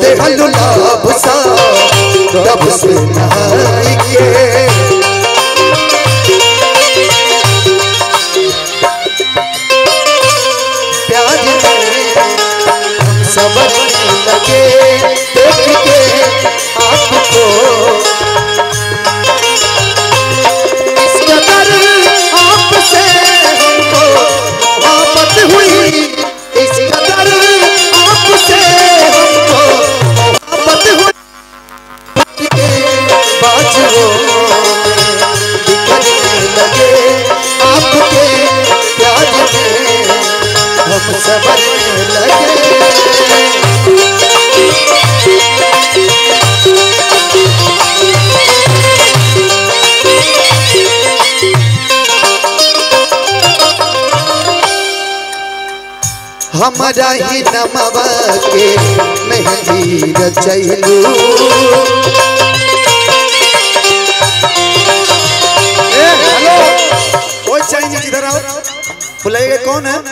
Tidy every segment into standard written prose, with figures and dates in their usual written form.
होते हलुलाभ सा तब से नहाई के प्यार समझ लगे देख के आपको इस कदर आपसे हमको मोहब्बत हुई इस कदर आपसे हमको मोहब्बत हुई के बाजुओं बिखरने लगे आपके प्यार में हम संभलने लगे हमारा ही नमवा के मेहंदी रचैलू हेलो कोई चाइनीज इधर आओ बुलाइएगा कौन है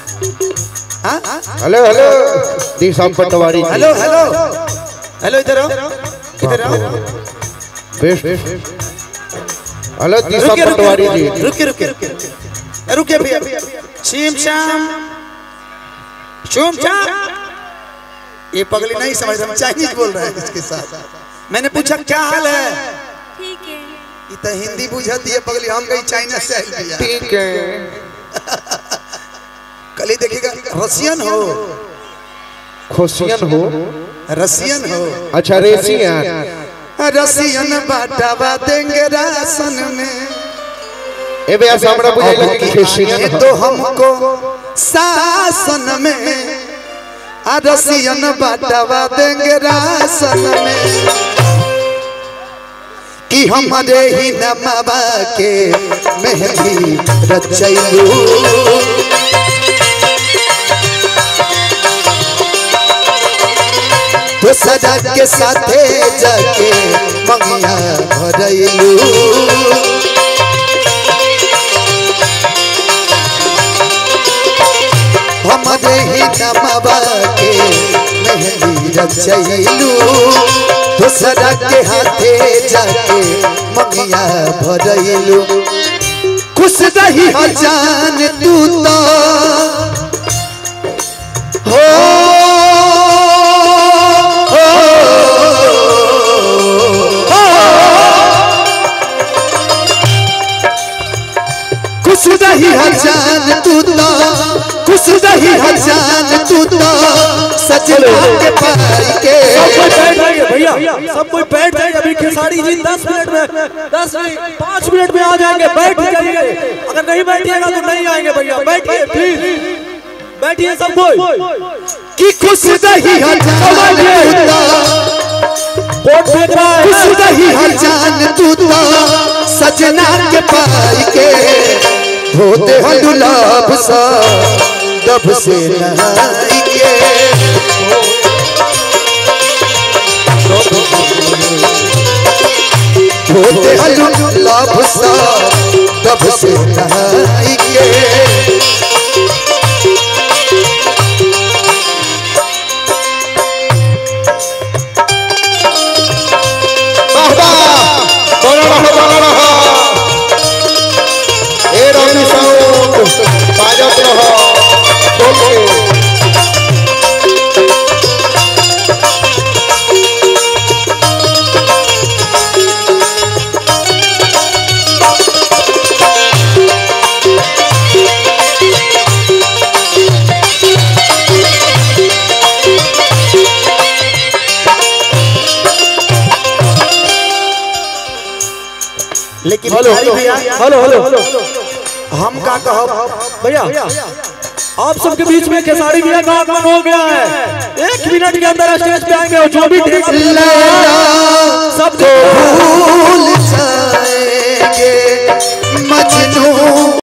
हेलो हेलो दिशाम पटवारी हेलो हेलो हेलो इधर आओ बेश हेलो दिशाम पटवारी जी रुकिए रुकिए रुकिए भैया शिम शाम शुम शाम ये पगली नहीं समझ रहा चाइनीज बोल रहा है इसके साथ मैंने पूछा क्या हाल है ठीक है ये तो हिंदी बुझाती है पगली हम कहीं चाइना से आई भैया ठीक है कल ही देखिएगा रसियन हो खुशियन हो रसियन हो अच्छा रेसियन रसियन बाटावा देंगे राशन में ए भैया सामने बुझाइए कि खुशियन तो हमको शासन में रसियन बाटावा देंगे राशन में कि हमारे ही नमवा के मेहंदी रचैलू तो सजा के साथे जाके मंगिया भरैलू हमारे ही नमवा के मेहंदी रचैलू तो सजा के हाथे जाके मंगिया भरैलू खुश रही जान तू तो हो खुश रही जान तू तो खुश रही जान तू तो सजना के पाई के सब कोई बैठ जाइए भैया सब कोई बैठ जाइए अभी खेसारी जी 10 मिनट में 10 नहीं 5 मिनट में आ जाएंगे बैठ जाइए अगर नहीं बैठिएगा तो नहीं आएंगे भैया बैठिए प्लीज बैठिए सब कोई कि खुश रही जान खुश रही जान तू तो सजना के पाई के होते हलुलाभ सा दब से नहाई के होते हलुलाभ सा दब से नहाई के लेकिन हेलो हेलो हेलो हम का कहो भैया आप सबके बीच में खेसारी भैया का आगमन हो गया है 1 मिनट के अंदर स्टेज पे आएंगे और जो भी सबको भूल